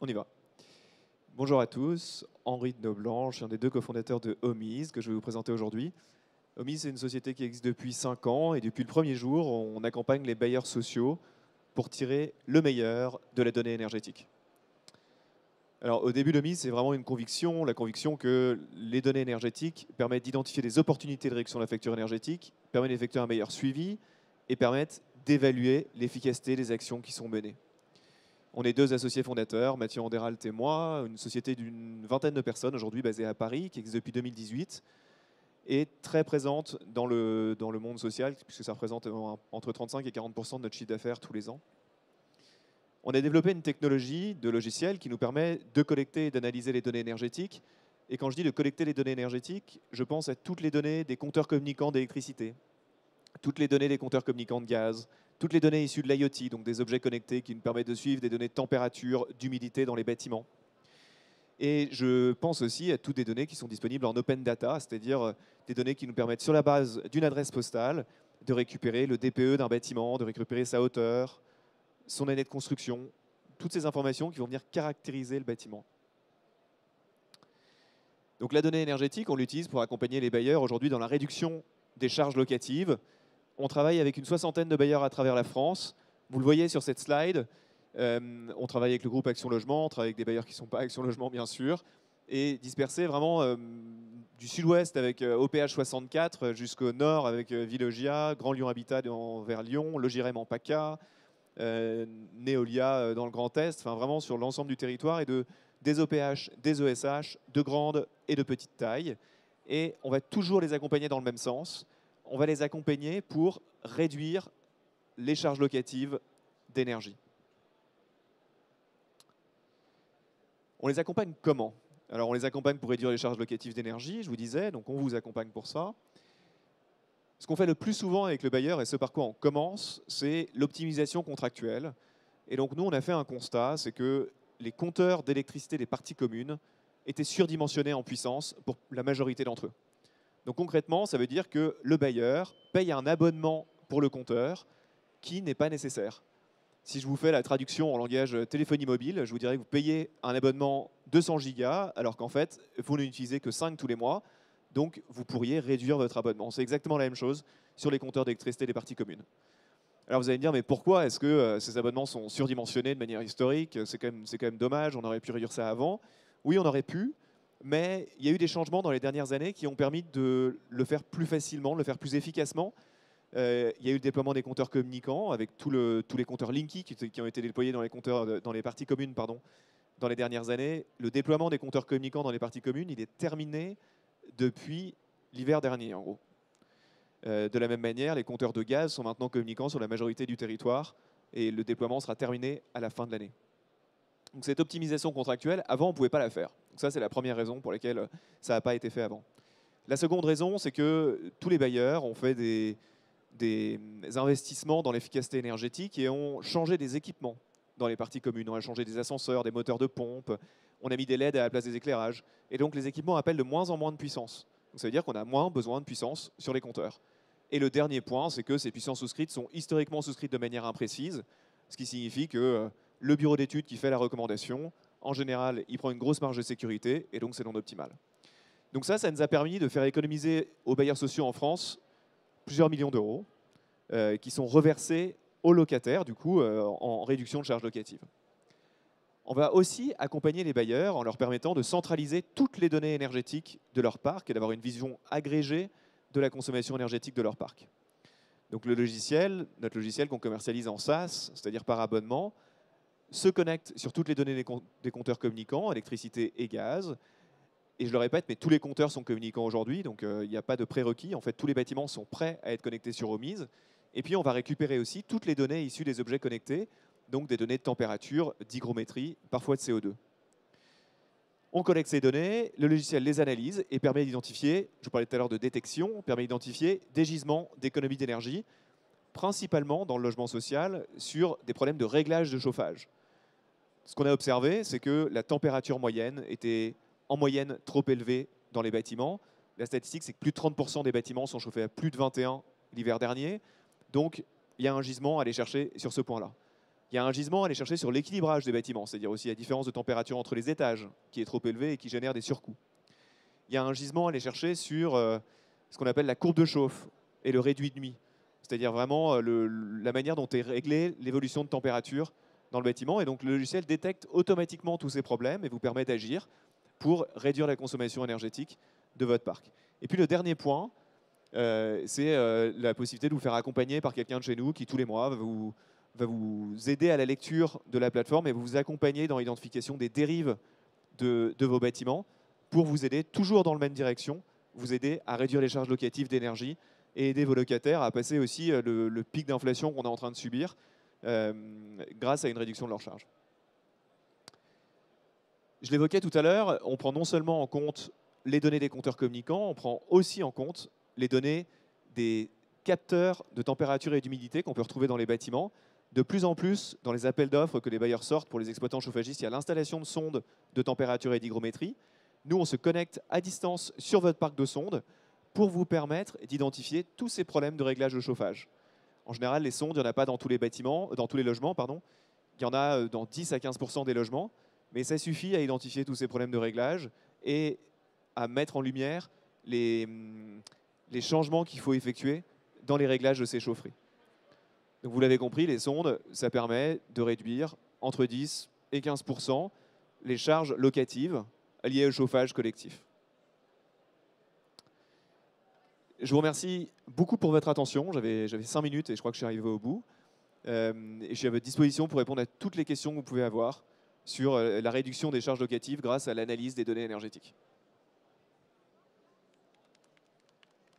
On y va. Bonjour à tous, Henri de Noblanc, je suis un des deux cofondateurs de Homies que je vais vous présenter aujourd'hui. Homies, c'est une société qui existe depuis 5 ans et depuis le premier jour, on accompagne les bailleurs sociaux pour tirer le meilleur de la donnée énergétique. Alors, au début d'Homies, c'est vraiment une conviction, la conviction que les données énergétiques permettent d'identifier des opportunités de réduction de la facture énergétique, permettent d'effectuer un meilleur suivi et permettent d'évaluer l'efficacité des actions qui sont menées. On est deux associés fondateurs, Mathieu Anderalt et moi, une société d'une vingtaine de personnes aujourd'hui basée à Paris, qui existe depuis 2018 et très présente dans le monde social, puisque ça représente entre 35 et 40% de notre chiffre d'affaires tous les ans. On a développé une technologie de logiciel qui nous permet de collecter et d'analyser les données énergétiques. Et quand je dis de collecter les données énergétiques, je pense à toutes les données des compteurs communicants d'électricité, toutes les données des compteurs communicants de gaz, toutes les données issues de l'IoT, donc des objets connectés qui nous permettent de suivre des données de température, d'humidité dans les bâtiments. Et je pense aussi à toutes les données qui sont disponibles en open data, c'est-à-dire des données qui nous permettent, sur la base d'une adresse postale, de récupérer le DPE d'un bâtiment, de récupérer sa hauteur, son année de construction, toutes ces informations qui vont venir caractériser le bâtiment. Donc la donnée énergétique, on l'utilise pour accompagner les bailleurs aujourd'hui dans la réduction des charges locatives. On travaille avec une soixantaine de bailleurs à travers la France. Vous le voyez sur cette slide. On travaille avec le groupe Action Logement, on travaille avec des bailleurs qui ne sont pas Action Logement, bien sûr, et dispersés vraiment du sud-ouest avec OPH 64 jusqu'au nord avec Villogia, Grand Lyon Habitat vers Lyon, Logirem en PACA, Neolia dans le Grand Est, enfin vraiment sur l'ensemble du territoire, et des OPH, des ESH, de grande et de petite taille. Et on va toujours les accompagner dans le même sens. On va les accompagner pour réduire les charges locatives d'énergie. On les accompagne comment? Alors on les accompagne pour réduire les charges locatives d'énergie, je vous disais, donc on vous accompagne pour ça. Ce qu'on fait le plus souvent avec le bailleur, et ce par quoi on commence, c'est l'optimisation contractuelle. Et donc nous, on a fait un constat, c'est que les compteurs d'électricité des parties communes étaient surdimensionnés en puissance pour la majorité d'entre eux. Donc concrètement, ça veut dire que le bailleur paye un abonnement pour le compteur qui n'est pas nécessaire. Si je vous fais la traduction en langage téléphonie mobile, je vous dirais que vous payez un abonnement 200 gigas, alors qu'en fait, vous n'utilisez que 5 tous les mois. Donc, vous pourriez réduire votre abonnement. C'est exactement la même chose sur les compteurs d'électricité des parties communes. Alors, vous allez me dire, mais pourquoi est-ce que ces abonnements sont surdimensionnés de manière historique? C'est quand même dommage, on aurait pu réduire ça avant. Oui, on aurait pu, mais il y a eu des changements dans les dernières années qui ont permis de le faire plus facilement, de le faire plus efficacement. Il y a eu le déploiement des compteurs communicants avec tous les compteurs Linky qui ont été déployés dans les parties communes dans les dernières années. Le déploiement des compteurs communicants dans les parties communes, il est terminé depuis l'hiver dernier, en gros. De la même manière, les compteurs de gaz sont maintenant communicants sur la majorité du territoire et le déploiement sera terminé à la fin de l'année. Donc cette optimisation contractuelle, avant, on ne pouvait pas la faire. Donc ça, c'est la première raison pour laquelle ça n'a pas été fait avant. La seconde raison, c'est que tous les bailleurs ont fait des investissements dans l'efficacité énergétique et ont changé des équipements dans les parties communes. On a changé des ascenseurs, des moteurs de pompe, on a mis des LED à la place des éclairages. Et donc les équipements appellent de moins en moins de puissance. Donc ça veut dire qu'on a moins besoin de puissance sur les compteurs. Et le dernier point, c'est que ces puissances souscrites sont historiquement souscrites de manière imprécise, ce qui signifie que le bureau d'études qui fait la recommandation, en général, il prend une grosse marge de sécurité et donc c'est non optimal. Donc ça nous a permis de faire économiser aux bailleurs sociaux en France plusieurs millions d'euros qui sont reversés aux locataires, du coup, en réduction de charges locatives. On va aussi accompagner les bailleurs en leur permettant de centraliser toutes les données énergétiques de leur parc et d'avoir une vision agrégée de la consommation énergétique de leur parc. Donc notre logiciel qu'on commercialise en SaaS, c'est-à-dire par abonnement, se connecte sur toutes les données des compteurs communicants, électricité et gaz. Et je le répète, mais tous les compteurs sont communicants aujourd'hui, donc il n'y a pas de prérequis. En fait, tous les bâtiments sont prêts à être connectés sur Homies. Et puis, on va récupérer aussi toutes les données issues des objets connectés, donc des données de température, d'hygrométrie, parfois de CO2. On collecte ces données, le logiciel les analyse et permet d'identifier, je vous parlais tout à l'heure de détection, permet d'identifier des gisements d'économie d'énergie, principalement dans le logement social, sur des problèmes de réglage de chauffage. Ce qu'on a observé, c'est que la température moyenne était en moyenne trop élevée dans les bâtiments. La statistique, c'est que plus de 30% des bâtiments sont chauffés à plus de 21 l'hiver dernier. Donc, il y a un gisement à aller chercher sur ce point-là. Il Il y a un gisement à aller chercher sur l'équilibrage des bâtiments, c'est-à-dire aussi la différence de température entre les étages, qui est trop élevée et qui génère des surcoûts. Il y a un gisement à aller chercher sur ce qu'on appelle la courbe de chauffe et le réduit de nuit, c'est-à-dire vraiment la manière dont est réglée l'évolution de température dans le bâtiment. Et donc le logiciel détecte automatiquement tous ces problèmes et vous permet d'agir pour réduire la consommation énergétique de votre parc. Et puis le dernier point, c'est la possibilité de vous faire accompagner par quelqu'un de chez nous qui tous les mois va vous aider à la lecture de la plateforme et vous accompagner dans l'identification des dérives de vos bâtiments pour vous aider toujours dans la même direction, vous aider à réduire les charges locatives d'énergie et aider vos locataires à passer aussi le pic d'inflation qu'on est en train de subir grâce à une réduction de leurs charges. Je l'évoquais tout à l'heure, on prend non seulement en compte les données des compteurs communicants, on prend aussi en compte les données des capteurs de température et d'humidité qu'on peut retrouver dans les bâtiments. De plus en plus, dans les appels d'offres que les bailleurs sortent pour les exploitants chauffagistes, il y a l'installation de sondes de température et d'hygrométrie. Nous, on se connecte à distance sur votre parc de sondes pour vous permettre d'identifier tous ces problèmes de réglage de chauffage. En général, les sondes, il n'y en a pas dans tous les bâtiments, dans tous les logements, pardon. Il y en a dans 10 à 15% des logements, mais ça suffit à identifier tous ces problèmes de réglage et à mettre en lumière les changements qu'il faut effectuer dans les réglages de ces chaufferies. Donc vous l'avez compris, les sondes, ça permet de réduire entre 10 et 15% les charges locatives liées au chauffage collectif. Je vous remercie beaucoup pour votre attention. J'avais 5 minutes et je crois que je suis arrivé au bout. Et je suis à votre disposition pour répondre à toutes les questions que vous pouvez avoir sur la réduction des charges locatives grâce à l'analyse des données énergétiques.